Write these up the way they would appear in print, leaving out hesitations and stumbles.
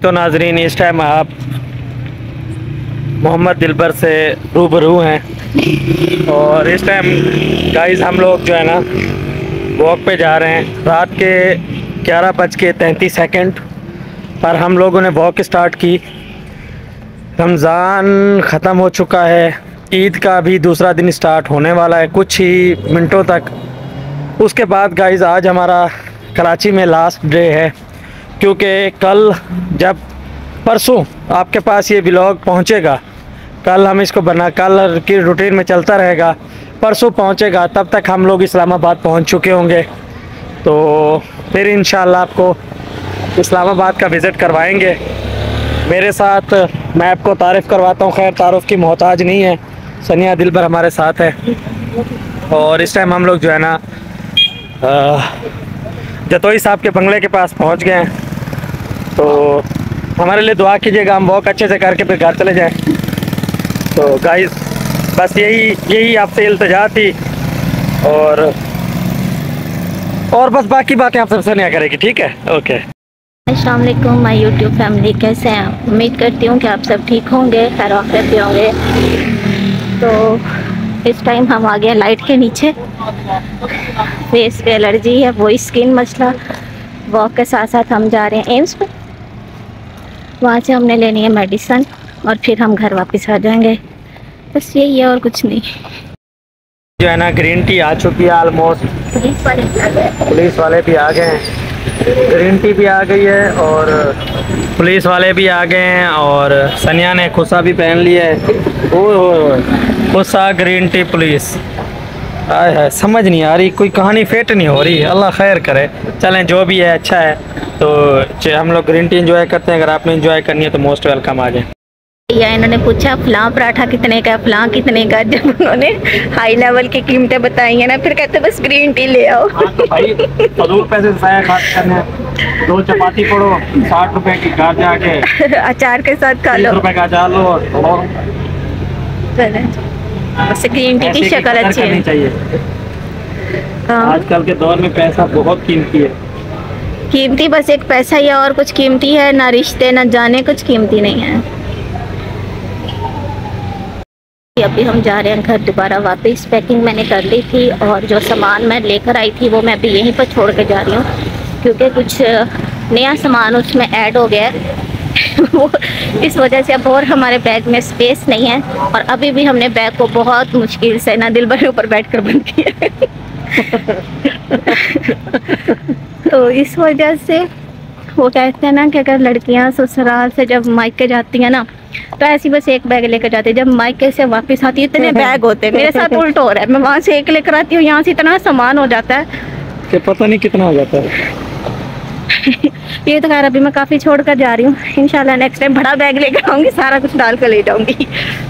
तो नाजरीन, इस टाइम आप मोहम्मद दिलबर से रूबरू हैं और इस टाइम गाइस हम लोग जो है ना वॉक पे जा रहे हैं। रात के 11:33 पर हम लोगों ने वॉक स्टार्ट की। रमज़ान ख़त्म हो चुका है, ईद का भी दूसरा दिन स्टार्ट होने वाला है कुछ ही मिनटों तक। उसके बाद गाइस आज हमारा कराची में लास्ट डे है, क्योंकि कल जब परसों आपके पास ये व्लॉग पहुंचेगा, कल हम इसको कल की रूटीन में चलता रहेगा, परसों पहुंचेगा, तब तक हम लोग इस्लामाबाद पहुंच चुके होंगे। तो फिर इंशाल्लाह आपको इस्लामाबाद का विज़िट करवाएंगे। मेरे साथ मैं आपको तारीफ़ करवाता हूँ, खैर तारुफ़ की मोहताज नहीं है, सनिया दिलबर हमारे साथ है। और इस टाइम हम लोग जो है ना जतोई साहब के बंगले के पास पहुँच गए हैं। तो हमारे लिए दुआ कीजिएगा, हम वॉक अच्छे से करके फिर घर चले जाएं। तो गाइस बस यही आपसे इल्तिजा थी और बस बाकी बातें आप सबसे नहीं करेगी, ठीक है? ओके। अस्सलाम वालेकुम माय यूट्यूब फैमिली, कैसे हैं? उम्मीद करती हूँ कि आप सब ठीक होंगे, खैर आफियत से होंगे। तो इस टाइम हम आ गए लाइट के नीचे। फेस पे एलर्जी है, वही स्किन मसला। वॉक के साथ साथ हम जा रहे हैं एम्स पे, वहाँ से हमने लेनी है मेडिसन और फिर हम घर वापस आ जाएंगे। बस यही है और कुछ नहीं। जो है ना ग्रीन टी आ चुकी है ऑलमोस्ट, पुलिस वाले भी आ गए हैं, ग्रीन टी भी आ गई है और पुलिस वाले भी आ गए हैं और सनिया ने खुसा भी पहन लिया है। ओह खुसा ग्रीन टी पुलिस, आय है समझ नहीं आ रही, कोई कहानी फिट नहीं हो रही। अल्लाह खैर करे, चलें जो भी है अच्छा है। तो हम लोग ग्रीन टी एंजॉय करते हैं, अगर आपने एंजॉय करनी है तो मोस्ट वेलकम आ जाए। या इन्होंने पूछा फलां पराठा कितने का, फलां कितने का। जब उन्होंने हाई लेवल की कीमतें बताई है ना, फिर कहते बस ग्रीन टी ले आओ। तो भाई फजूल पैसे ज़ाया खर्च करने, 2 चपाती पड़ो 60 रुपए की, घर जाके अचार के साथ खा लो, 30 रुपए का अचार लो और वैसे ग्रीन टी की शक्ल अच्छी है चाहिए। आजकल के दौर में पैसा बहुत कीमती है। कीमती बस एक पैसा ही है, और कुछ कीमती है ना रिश्ते ना जाने, कुछ कीमती नहीं है। अभी हम जा रहे हैं घर दोबारा वापस। पैकिंग मैंने कर ली थी और जो सामान मैं लेकर आई थी वो मैं अभी यहीं पर छोड़ के जा रही हूँ, क्योंकि कुछ नया सामान उसमें ऐड हो गया है। वो इस वजह से अब और हमारे बैग में स्पेस नहीं है, और अभी भी हमने बैग को बहुत मुश्किल से ना दिलबर के ऊपर बैठ कर बंद किया है। तो इस वजह से वो कहते हैं ना कि अगर लड़कियां ससुराल से जब मायके जाती हैं ना, तो ऐसी बस एक बैग लेकर जाती है, जब मायके से वापस आती है इतने बैग होते हैं। मेरे साथ उल्टा हो रहा है, मैं वहाँ से एक लेकर आती हूँ, यहाँ से इतना सामान हो जाता है कि पता नहीं कितना हो जाता है। ये तो खैर अभी मैं काफ़ी छोड़ कर जा रही हूँ, इंशाल्लाह नेक्स्ट टाइम बड़ा बैग लेकर आऊँगी, सारा कुछ डाल कर ले जाऊँगी।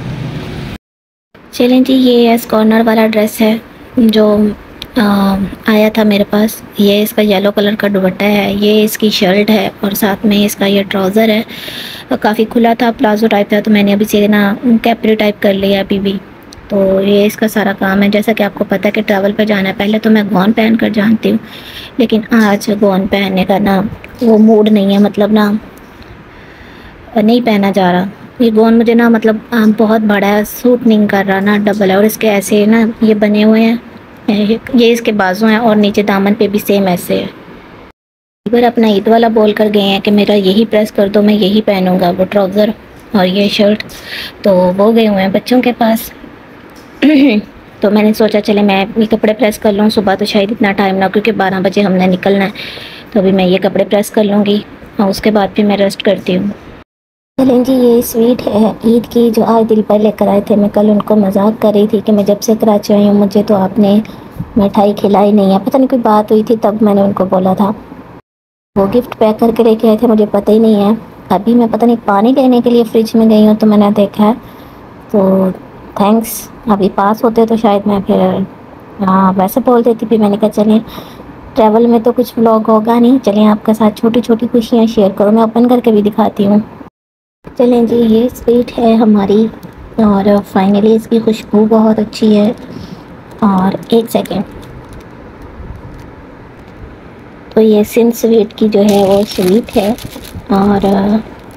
चलें जी, ये एस कॉर्नर वाला ड्रेस है जो आया था मेरे पास। ये इसका येलो कलर का दुपट्टा है, ये इसकी शर्ट है और साथ में इसका ये ट्राउज़र है। काफ़ी खुला था, प्लाजो टाइप था, तो मैंने अभी से ना कैपरी टाइप कर लिया अभी भी। तो ये इसका सारा काम है। जैसा कि आपको पता है कि ट्रैवल पे जाना है, पहले तो मैं गॉन पहन कर जानती हूँ, लेकिन आज गॉन पहनने का ना वो मूड नहीं है, मतलब ना नहीं पहना जा रहा। ये गॉन मुझे ना मतलब बहुत बड़ा है, सूट नहीं कर रहा ना, डबल है, और इसके ऐसे ना ये बने हुए हैं, ये इसके बाजू हैं और नीचे दामन पे भी सेम ऐसे है। एक बार अपना ईद वाला बोल कर गए हैं कि मेरा यही प्रेस कर दो, मैं यही पहनूंगा, वो ट्राउज़र और ये शर्ट। तो वो गए हुए हैं बच्चों के पास। तो मैंने सोचा चले मैं ये कपड़े प्रेस कर लूँ, सुबह तो शायद इतना टाइम ना, क्योंकि 12 बजे हमने निकलना है। तो अभी मैं ये कपड़े प्रेस कर लूँगी और उसके बाद फिर मैं रेस्ट करती हूँ। चलें जी, ये स्वीट है ईद की जो आज दिल पर लेकर आए थे। मैं कल उनको मजाक कर रही थी कि मैं जब से कराची आई हूँ मुझे तो आपने मिठाई खिलाई नहीं है। पता नहीं कोई बात हुई थी, तब मैंने उनको बोला था। वो गिफ्ट पैक करके लेके आए थे, मुझे पता ही नहीं है। अभी मैं पता नहीं पानी लेने के लिए फ्रिज में गई हूँ तो मैंने देखा है, तो थैंक्स। अभी पास होते तो शायद मैं फिर हाँ वैसे बोल देती, फिर मैंने कहा चलिए ट्रैवल में तो कुछ व्लॉग होगा नहीं, चलिए आपके साथ छोटी छोटी खुशियाँ शेयर करो, मैं ओपन करके भी दिखाती हूँ। चलें जी, ये स्वीट है हमारी और फाइनली इसकी खुशबू बहुत अच्छी है। और एक सेकेंड, तो ये सिंध स्वीट की जो है वो स्वीट है और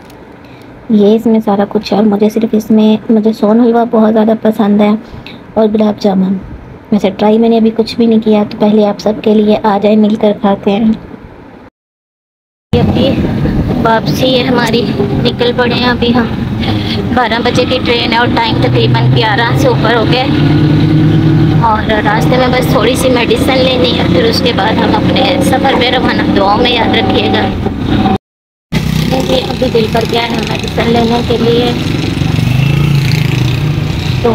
ये इसमें सारा कुछ है और मुझे सिर्फ इसमें मुझे सोन हलवा बहुत ज़्यादा पसंद है और गुलाब जामुन। वैसे ट्राई मैंने अभी कुछ भी नहीं किया, तो पहले आप सबके लिए आ जाए, मिलकर खाते हैं। ये अभी वापसी है हमारी, निकल पड़े हैं अभी हम। 12 बजे की ट्रेन है और टाइम तकरीबन 11 से ऊपर हो गया और रास्ते में बस थोड़ी सी मेडिसिन लेनी है, फिर उसके बाद हम अपने सफ़र पे रवाना। दुआओं में याद रखिएगा। अभी दिल कर गया है मेडिसिन लेने के लिए, तो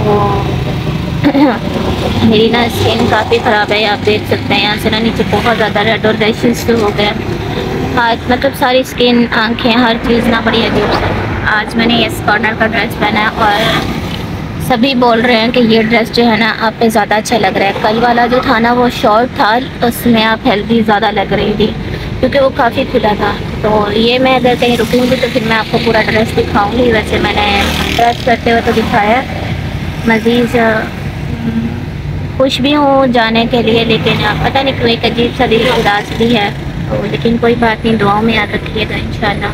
मेरी ना स्किन काफ़ी ख़राब है, आप देख सकते हैं। यहाँ से ना नीचे बहुत ज़्यादा रेड और रैशेस हो गए। आज मतलब सारी स्किन, आंखें, हर चीज़ ना बड़ी अजीब से। आज मैंने येस कॉर्नर का ड्रेस पहना है और सभी बोल रहे हैं कि ये ड्रेस जो है ना आप पे ज़्यादा अच्छा लग रहा है। कल वाला जो था ना वो शॉर्ट था, उसमें आप हेल्दी ज़्यादा लग रही थी क्योंकि वो काफ़ी खुला था। तो ये मैं अगर कहीं रुकूँगी तो फिर मैं आपको पूरा ड्रेस दिखाऊँगी। वैसे मैंने ड्रेस करते हुए तो दिखाया, मज़ीद खुश भी हूँ जाने के लिए, लेकिन पता नहीं क्यों एक अजीब सा दिल उदास भी है। तो लेकिन कोई बात नहीं, दुआओं में याद रखिएगा इंशाल्लाह।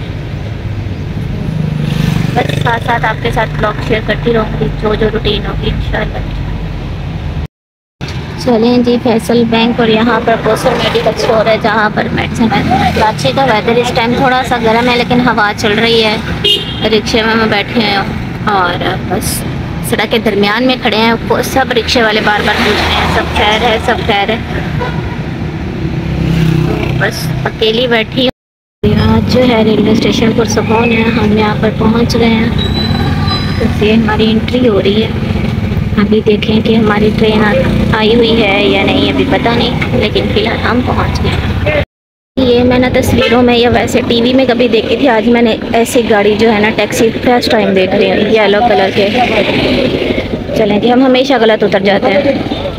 बस साथ साथ आपके साथ ब्लॉग शेयर करती रहूँगी, जो रूटीन होगी इंशाल्लाह। चलें जी, फैसल बैंक और यहाँ पर पोस्टर मेडिकल स्टोर है जहाँ पर मेडिसिन है। कराची का वेदर इस टाइम थोड़ा सा गर्म है लेकिन हवा चल रही है। रिक्शे में मैं बैठे हैं और बस सड़क के दरमियान में खड़े हैं। सब रिक्शे वाले बार बार पूछ रहे हैं सब खैर है, सब खैर है। बस अकेली बैठी हूँ। यहाँ जो है रेलवे स्टेशन पर सुकून है, हम यहाँ पर पहुँच गए हैं। तो ये हमारी एंट्री हो रही है। अभी देखें कि हमारी ट्रेन आई हुई है या नहीं, अभी पता नहीं, लेकिन फ़िलहाल हम पहुँच गए हैं। ये मैंने तस्वीरों में या वैसे टीवी में कभी देखी थी, आज मैंने ऐसी गाड़ी जो है ना टैक्सी फर्स्ट टाइम देख रही हूँ, येलो कलर के। चलें जी, हम हमेशा गलत उतर जाते हैं।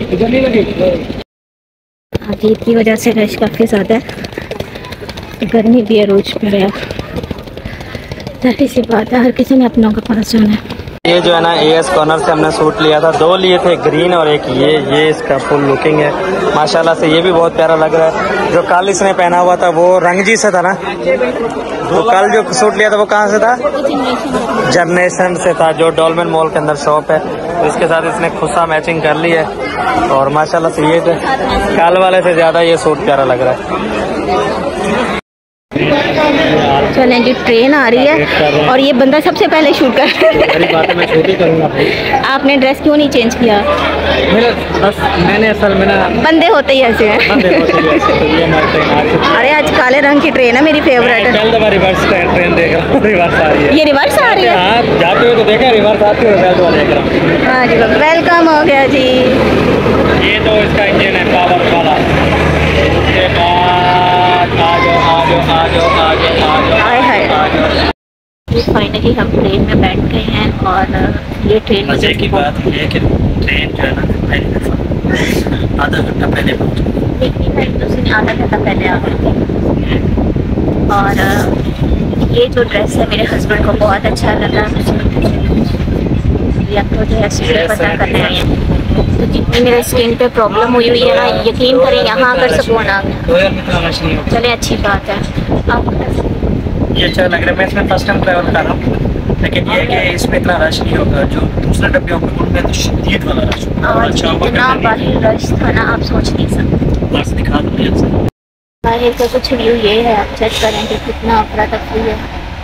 अभी की वजह से रश काफ़ी ज़्यादा है, गर्मी भी है, रोज पर है। जाहिर सी बात है, हर किसी ने अपनों का पास जाना है। ये जो है ना एएस कॉर्नर से हमने सूट लिया था, 2 लिए थे, ग्रीन और एक ये इसका फुल लुकिंग है माशाल्लाह से। ये भी बहुत प्यारा लग रहा है। जो कल इसने पहना हुआ था वो रंगजी से था ना, तो कल जो सूट लिया था वो कहाँ से था? जनरेशन से था, जो डॉलमेन मॉल के अंदर शॉप है। तो इसके साथ इसने खुस्सा मैचिंग कर ली है और माशाल्लाह से ये कल वाले से ज़्यादा ये सूट प्यारा लग रहा है। चलें जी, ट्रेन आ रही है और ये बंदा सबसे पहले शूट कर रहा है। आपने ड्रेस क्यों नहीं चेंज किया? मैंने असल में ना बंदे होते ही ऐसे हैं। अरे आज काले रंग की ट्रेन है, मेरी फेवरेट है। रिवर्स ट्रेन देख रहा हूँ, रिवर्स आ रही है। ये रिवर्स आ रही है? हाँ, जाते हुए तो देखा, रिवर्स आती हुए देख रहा हूँ। हाँ जी, वेलकम हो गया जी। ये तो इसका इंजन है पावर वाला। उसके बाद फाइनली हम ट्रेन में बैठ गए हैं और ये ट्रेन मजे की बात है कि ट्रेन जो है ना पहली दफ़ा आधा घंटा पहले पहुँची, आधा घंटा पहले आ गए। और ये जो ड्रेस है मेरे हस्बैंड को बहुत अच्छा लगा। या तो जो है पता करने आए हैं, तो जितनी मेरे स्किन पे प्रॉब्लम हुई है ना, यकीन करें यहाँ आकर सुकून आ गया। चले अच्छी बात है। आप ये अच्छा लग रहा है। मैं इसमें फर्स्ट टाइम ट्रैवल कर रहा हूँ, लेकिन ये है कि इसमें इतना रश नहीं होगा। जो दूसरे डब्बे होंगे उनमें तो शदीद वाला रश होगा। इतना बाहर रश था ना, आप सोच नहीं सकते। बस दिखा दूँ बाहर का कुछ व्यू ये है, आप चेक करें कि कितना अफरा तफरी है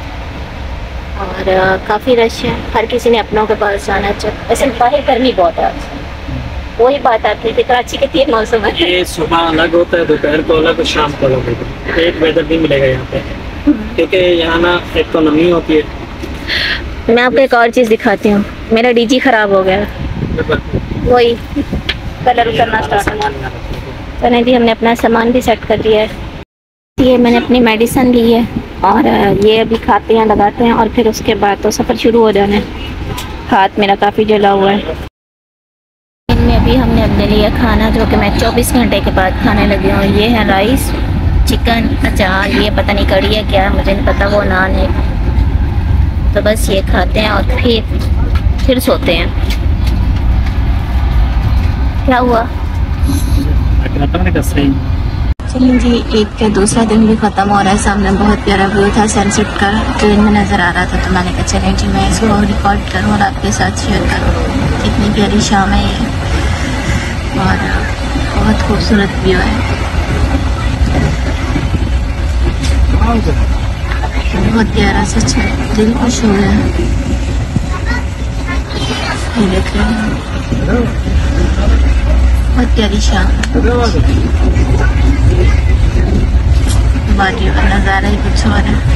और काफ़ी रश है। हर किसी ने अपनों के पास जाना चाहिए। वैसे बाहर गर्मी बहुत है आज, वही बात आती है कि कराची के 3 मौसम है। ये सुबह अलग होता है, दोपहर को अलग और शाम को अलग होता है। एक वेदर भी मिलेगा यहाँ पे, क्योंकि यहाँ ना एक तो नमी होती है। मैं आपको एक और चीज़ दिखाती हूँ। मेरा डीजी ख़राब हो गया, वही कलर उतरना स्टार्ट हो गया। चलें जी, हमने अपना सामान भी सेट कर लिया है। ये मैंने अपनी मेडिसिन ली है और ये अभी खाते हैं, लगाते हैं और फिर उसके बाद तो सफ़र शुरू हो जाना है। हाथ मेरा काफ़ी जला हुआ है। इनमें अभी हमने अपने लिए खाना जो कि मैं 24 घंटे के बाद खाने लगी हूँ, ये है राइस, चिकन, अचार, ये पता नहीं कड़ी है क्या, मुझे नहीं पता, वो नान है। तो बस ये खाते हैं और फिर सोते हैं। क्या हुआ? चलिए जी, एक का दूसरा दिन भी ख़त्म हो रहा है। सामने बहुत प्यारा व्यू था सनसेट का, ट्रेन में नज़र आ रहा था, तो मैंने कहा चलें जी मैं इसको रिकॉर्ड करूँ और आपके साथ शेयर करूँ। कितनी प्यारी शाम है ये और बहुत खूबसूरत व्यू है, बहुत प्यारा, सच है, दिल खुश हो गया। ये देख रहे हैं, बहुत प्यारी शाम, बाकी का नज़ारा ही कुछ और है।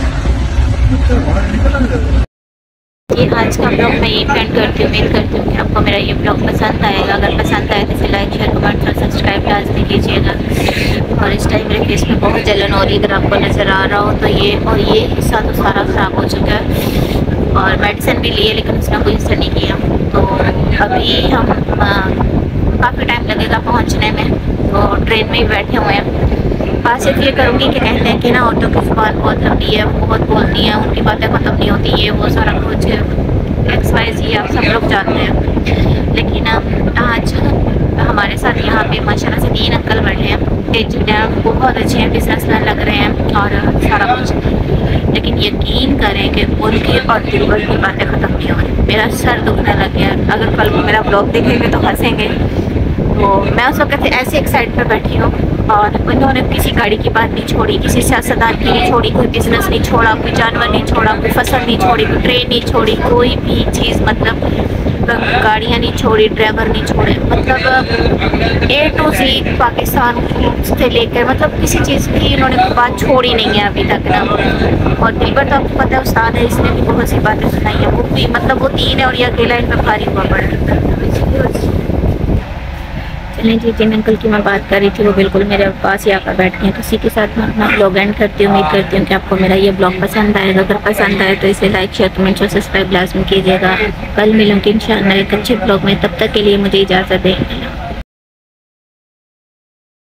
ये आज का ब्लॉग मैं यही एंड करती हूँ। उम्मीद करती हूँ कि आपको मेरा ये ब्लॉग पसंद आएगा। अगर पसंद आए तो इसे लाइक शेयर कमेंट और सब्सक्राइब लाजमी कीजिएगा। और इस टाइम मेरे फेस में बहुत जलन हो रही है, अगर आपको नज़र आ रहा हो तो ये, और ये हिस्सा तो सारा ख़राब हो चुका है और मेडिसिन भी लिए लेकिन उसने कोई असर नहीं किया। तो अभी हम काफ़ी टाइम लगेगा पहुँचने में, तो ट्रेन में ही बैठे हुए हैं। खासियत ये करूँगी कि कहते हैं कि ना औरतों की ज़ुबान बहुत लंबी है, बहुत बोलती हैं, उनकी बातें ख़त्म नहीं होती, ये वो सारा कुछ XYZ आप सब लोग जानते हैं। लेकिन आज हमारे साथ यहाँ पे माशाल्लाह से 3 अंकल बैठे हैं, इंजीनियर बहुत अच्छे हैं, बिजनेसमैन लग रहे हैं और सारा कुछ, लेकिन यकीन करें कि उनकी और दिलबर की बातें ख़त्म नहीं हो रही। मेरा सर दुखने लग गया। अगर कल को मेरा ब्लॉग देखेंगे तो हंसेंगे। तो मैं उस वक्त ऐसे एक साइड पर बैठी हूँ और उन्होंने किसी गाड़ी की बात नहीं छोड़ी, किसी सियासतदान की नहीं छोड़ी, कोई बिजनेस नहीं छोड़ा, कोई जानवर नहीं छोड़ा, कोई फसल नहीं छोड़ी, कोई ट्रेन नहीं छोड़ी, कोई भी चीज़, मतलब गाड़ियाँ नहीं छोड़ी, ड्राइवर नहीं छोड़े, मतलब A to Z पाकिस्तान से लेकर मतलब किसी चीज़ की इन्होंने बात छोड़ी नहीं है अभी तक ना। और दिलबर तो आपको पता है उस्ताद है, इसने भी बहुत सी बातें सुनाई है। वो भी मतलब वो 3 है और ये अकेला इन पर भारी हुआ पड़ा है। चलें जी, जिन अंकल की मैं बात कर रही थी वो बिल्कुल मेरे पास ही आकर बैठ गए हैं। तो इसी के साथ मैं अपना ब्लॉग एंड करती हूँ। उम्मीद करती हूँ कि आपको मेरा ये ब्लॉग पसंद आएगा। अगर पसंद आए तो इसे लाइक शेयर कमेंट और सब्सक्राइब लाजमी कीजिएगा। कल मिलूँगी इंशाअल्लाह एक अच्छे ब्लॉग में, तब तक के लिए मुझे इजाज़त दें।